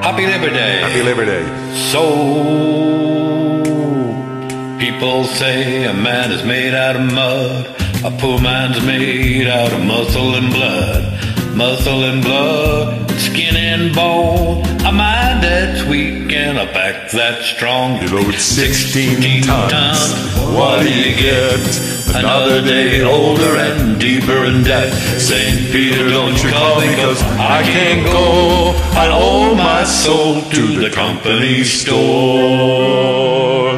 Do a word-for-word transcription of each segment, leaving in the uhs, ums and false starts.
Happy Labor Day. Happy Labor Day. So, people say a man is made out of mud, a poor man's made out of muscle and blood. Muscle and blood, skin and bone, a mind that's weak and a back that's strong. You load sixteen tons, what do you get? Another day older and deeper in debt. Saint Peter, don't you call me, cause I can't go. I owe my soul to the company store.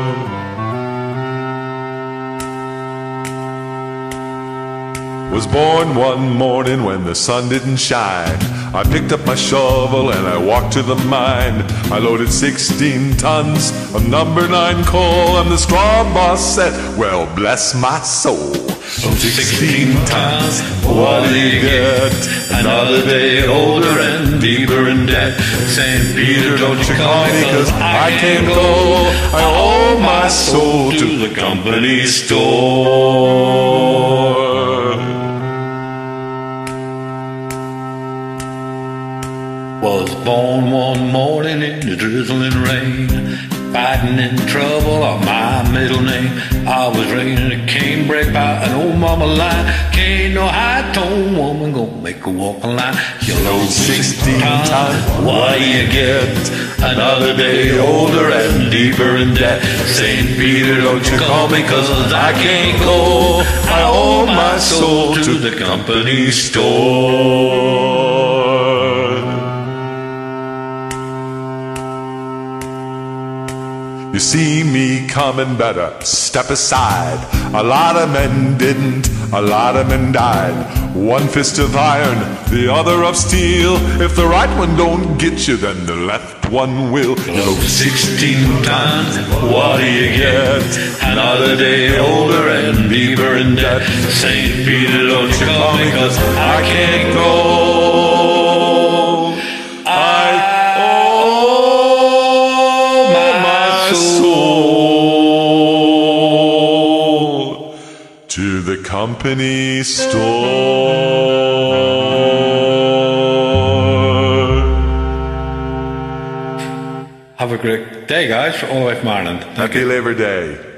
Was born one morning when the sun didn't shine. I picked up my shovel and I walked to the mine. I loaded sixteen tons of number nine coal, and the straw boss said, well, bless my soul. So sixteen tons, what do you get? Another day older and deeper in debt. Saint Peter, don't you call me, cause I can't go. I owe my soul to the company store. Was born one morning in the drizzling rain, fighting in trouble on my middle name. I was raised in a canebrake by an old mama line. Can't no high-tone woman gonna make her walk a line. You load sixteen times, what do you get? Another day older and deeper in debt. Saint Peter, don't you call me, cause I can't go. I owe my soul to the company store. You see me coming, better step aside. A lot of men didn't, a lot of men died. One fist of iron, the other of steel. If the right one don't get you, then the left one will. You load sixteen tons, what do you get? Another day older and deeper in debt. Saint Peter, don't you call me, cause I can't go. To the company store. Have a great day, guys, all the way from Ireland. Happy Labor Day.